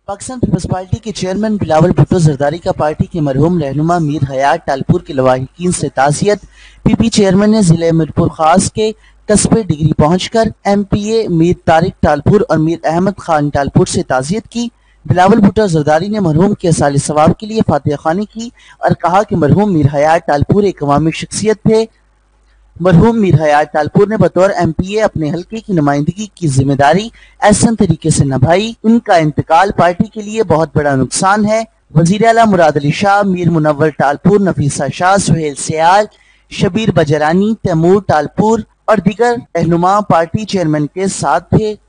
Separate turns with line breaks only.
Pakistan Peoples Party के chairman Bilawal Bhutto Zardari का party के मरहूम रहनुमा मीर हयात टालपुर के लवाहिकीन से ताज़ियत। पीपी चेयरमैन ने जिले मीरपुर खास के कस्बे डिग्री पहुंचकर एमपीए मीर तारिक टालपुर और मीर अहमद खान टालपुर से ताज़ियत की। बिलावल भुट्टो जरदारी ने मरहूम के साले सवाब के लिए फातिहा खानी की और कहा कि मरहूम मीर हयात टालपुर एक अवामी शख्सियत थे। मरहूम मीर हयात टालपुर ने बतौर एमपीए अपने हल्के की नुमाइंदगी की जिम्मेदारी एहसन तरीके से निभाई। उनका इंतकाल पार्टी के लिए बहुत बड़ा नुकसान है। वजीर आला मुराद अली शाह, मीर मुनव्वर टालपुर, नफीसा शाह, सुहेल सियाल, शबीर बजरानी, तैमूर टालपुर और दीगर रहनुमा पार्टी चेयरमैन के साथ थे।